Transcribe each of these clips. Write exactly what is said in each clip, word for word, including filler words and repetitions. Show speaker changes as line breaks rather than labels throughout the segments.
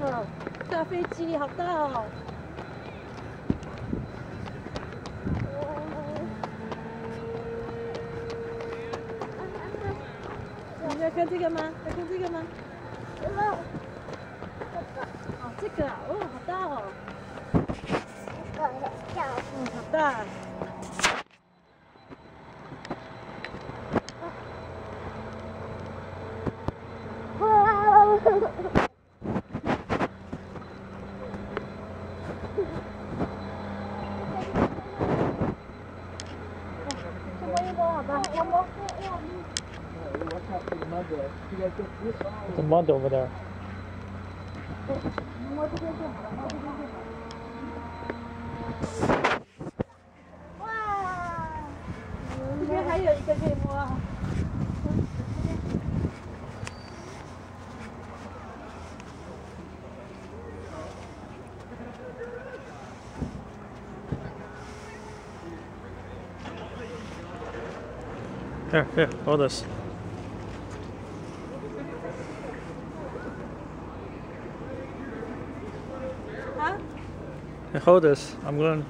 哦，大飞机好大哦！你要看这个吗？要看这个吗？哦，这个啊，哦，好大哦！嗯，好大。
The mud over there.
哇！这边还有一个可以摸。
Here, here, hold this.
Huh?
Here, hold this. I'm going.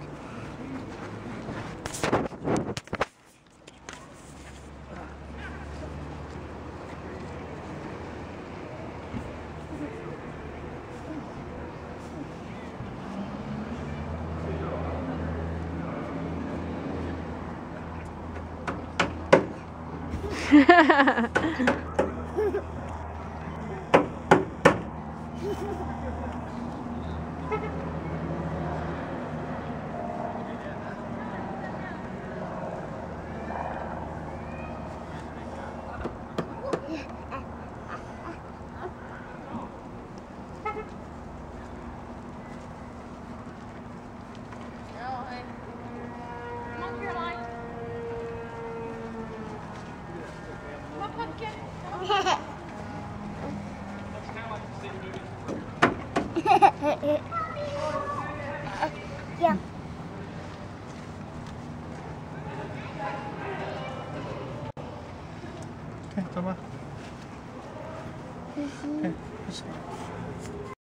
Yeah.
Okay, come on. Okay,